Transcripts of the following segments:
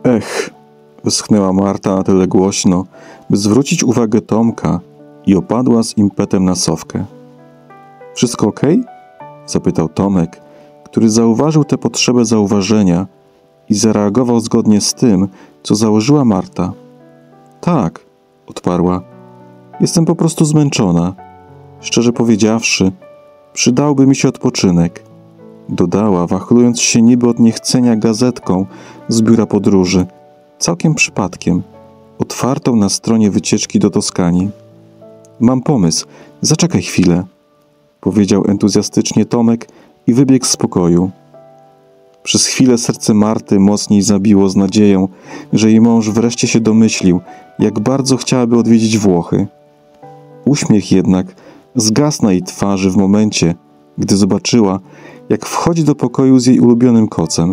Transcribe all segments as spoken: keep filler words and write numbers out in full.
Ech, westchnęła Marta na tyle głośno, by zwrócić uwagę Tomka i opadła z impetem na sofkę. Wszystko okej? Zapytał Tomek, który zauważył tę potrzebę zauważenia i zareagował zgodnie z tym, co założyła Marta. Tak, odparła. Jestem po prostu zmęczona. Szczerze powiedziawszy, przydałby mi się odpoczynek. Dodała, wachlując się niby od niechcenia gazetką z biura podróży, całkiem przypadkiem, otwartą na stronie wycieczki do Toskanii. Mam pomysł, zaczekaj chwilę, powiedział entuzjastycznie Tomek i wybiegł z pokoju. Przez chwilę serce Marty mocniej zabiło z nadzieją, że jej mąż wreszcie się domyślił, jak bardzo chciałaby odwiedzić Włochy. Uśmiech jednak zgasł na jej twarzy w momencie, gdy zobaczyła, jak wchodzi do pokoju z jej ulubionym kocem.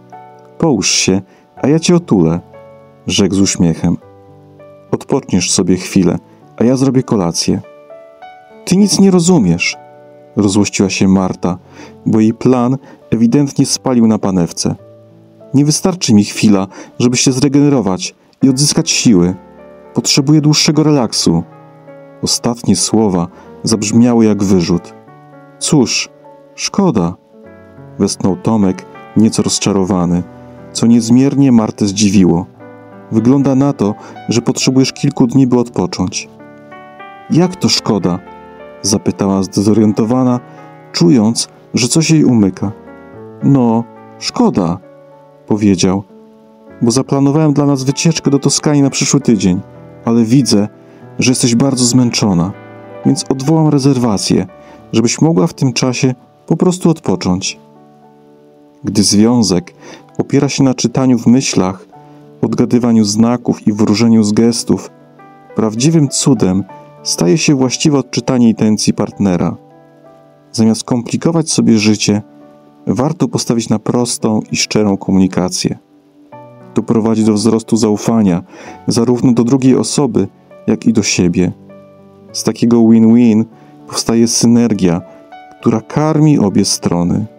Połóż się, a ja cię otulę, rzekł z uśmiechem. Odpoczniesz sobie chwilę, a ja zrobię kolację. Ty nic nie rozumiesz, rozłościła się Marta, bo jej plan ewidentnie spalił na panewce. Nie wystarczy mi chwila, żeby się zregenerować i odzyskać siły. Potrzebuję dłuższego relaksu. Ostatnie słowa zabrzmiały jak wyrzut. Cóż, szkoda, westchnął Tomek, nieco rozczarowany, co niezmiernie Martę zdziwiło. Wygląda na to, że potrzebujesz kilku dni, by odpocząć. Jak to szkoda? Zapytała zdezorientowana, czując, że coś jej umyka. No, szkoda, powiedział, bo zaplanowałem dla nas wycieczkę do Toskanii na przyszły tydzień, ale widzę, że jesteś bardzo zmęczona, więc odwołam rezerwację, żebyś mogła w tym czasie po prostu odpocząć. Gdy związek opiera się na czytaniu w myślach, odgadywaniu znaków i wróżeniu z gestów, prawdziwym cudem staje się właściwe odczytanie intencji partnera. Zamiast komplikować sobie życie, warto postawić na prostą i szczerą komunikację. To prowadzi do wzrostu zaufania zarówno do drugiej osoby, jak i do siebie. Z takiego win-win powstaje synergia, która karmi obie strony.